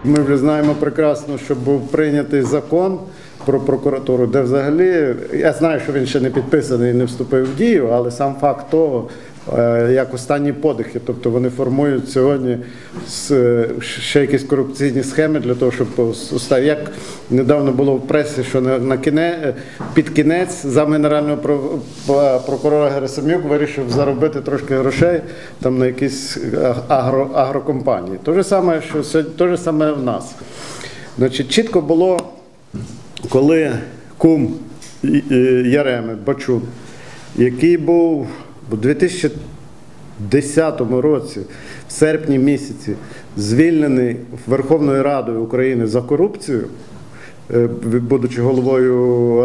Ми вже знаємо прекрасно, що був прийнятий закон про прокуратуру, де взагалі, я знаю, що він ще не підписаний і не вступив в дію, але сам факт того, як останні подихи, тобто вони формують сьогодні ще якісь корупційні схеми для того, щоб, як недавно було в пресі, що під кінець замгенерального прокурора Герасим'юк вирішив заробити трошки грошей там на якісь агрокомпанії. Те ж саме в нас. Значить, чітко було, коли кум Яреми Бачун, який був у 2010 році, в серпні місяці, звільнений Верховною Радою України за корупцію, будучи головою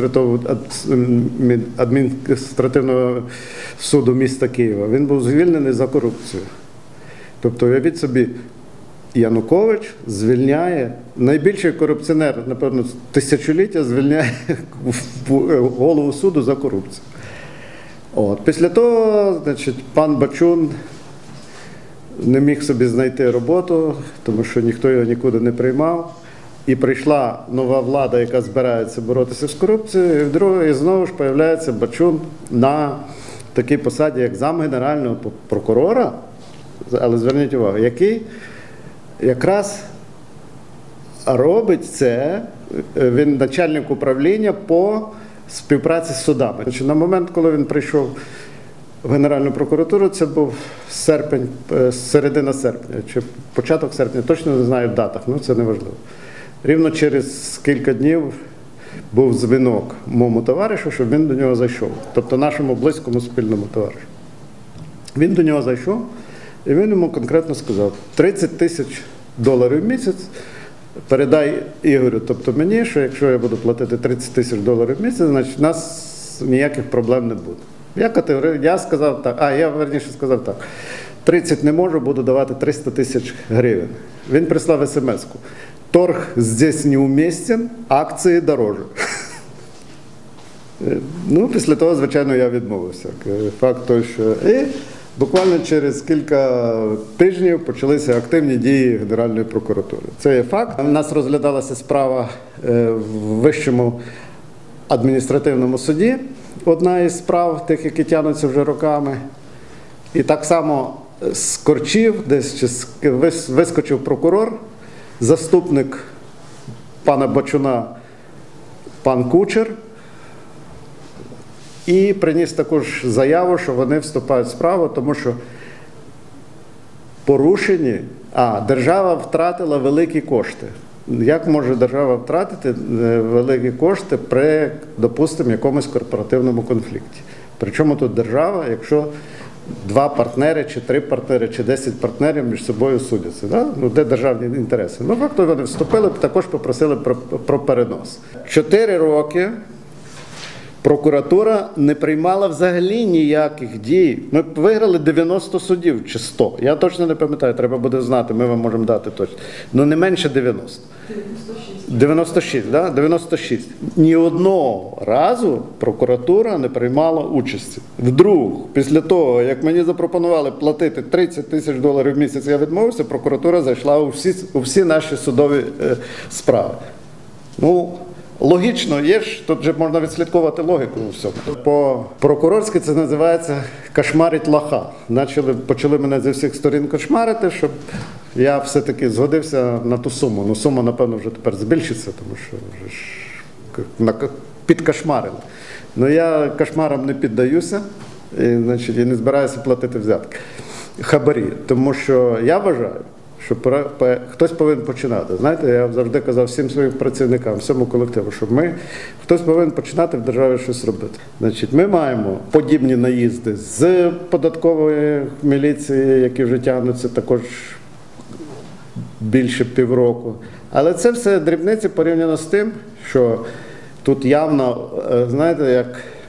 адміністративного суду міста Києва, він був звільнений за корупцію. Тобто, уявіть собі, Янукович звільняє, найбільший корупціонер, напевно, тисячоліття звільняє голову суду за корупцію. Після того, значить, пан Бачун не міг собі знайти роботу, тому що ніхто його нікуди не приймав. І прийшла нова влада, яка збирається боротися з корупцією, і знову ж з'являється Бачун на такій посаді, як замгенерального прокурора, але зверніть увагу, який якраз робить це, він начальник управління по співпраці з судами. На момент, коли він прийшов в Генеральну прокуратуру, це був середина серпня, чи початок серпня, точно не знаю в датах, це не важливо. Рівно через кілька днів був дзвінок моєму товаришу, щоб він до нього зайшов, тобто нашому близькому спільному товаришу. Він до нього зайшов, і він йому конкретно сказав: $30 тисяч в місяць передай Ігорю, тобто мені, що якщо я буду платити $30 тисяч в місяць, значить в нас ніяких проблем не буде. Я сказав так, я верніше сказав так: 30 не можу, буду давати 300 тисяч гривень. Він прислав смс-ку: торг здесь неуместен, акції дороже. Після того, звичайно, я відмовився. Факт той, що... Буквально через кілька тижнів почалися активні дії Генеральної прокуратури. Це є факт. У нас розглядалася справа в Вищому адміністративному суді, одна із справ, тих, які тягнуться вже роками. І так само з корчів десь вискочив прокурор, заступник пана Бачуна, пан Кучер, і приніс також заяву, що вони вступають в справу, тому що порушені, держава втратила великі кошти. Як може держава втратити великі кошти при, допустимо, якомусь корпоративному конфлікті? Причому тут держава, якщо 2 партнери, чи 3 партнери, чи 10 партнерів між собою судяться? Да? Де державні інтереси? Фактично вони вступили, також попросили про перенос. 4 роки прокуратура не приймала взагалі ніяких дій. Ми виграли 90 судів чи 100. Я точно не пам'ятаю, треба буде знати, ми вам можемо дати точно. Не менше 90. 96, так? 96. Ні одного разу прокуратура не приймала участі. Вдруг, після того, як мені запропонували платити $30 тисяч в місяць, я відмовився, прокуратура зайшла у всі наші судові справи. Логічно, є ж, тут же можна відслідковувати логіку у всьому. По-прокурорськи це називається «кошмарить лоха». Почали мене зі всіх сторін кошмарити, щоб я все-таки згодився на ту суму. Сума, напевно, вже тепер збільшиться, тому що вже ж підкошмарили. Я кошмарам не піддаюся, і не збираюся платити взятки. Хабарі. Тому що я вважаю, що хтось повинен починати. Знаєте, я завжди казав всім своїм працівникам, всьому колективу, що хтось повинен починати в державі щось робити. Ми маємо подібні наїзди з податкової міліції, які вже тягнуться також більше півроку. Але це все дрібниці порівняно з тим, що тут явно, знаєте,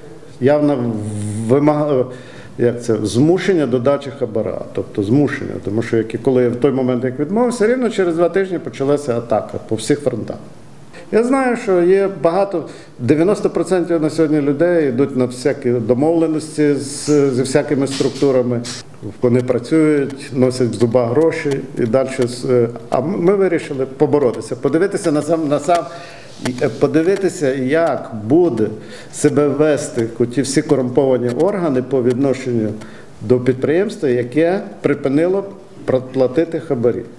змушення до дачі хабара, тобто змушення, тому що коли в той момент, як відмовився, рівно через 2 тижні почалася атака по всіх фронтах. Я знаю, що є багато, 90% на сьогодні людей йдуть на всякі домовленості зі всякими структурами. Вони працюють, носять в зубах гроші і далі. А ми вирішили поборотися, подивитися, як буде себе вести ті всі корумповані органи по відношенню до підприємства, яке припинило платити хабарі.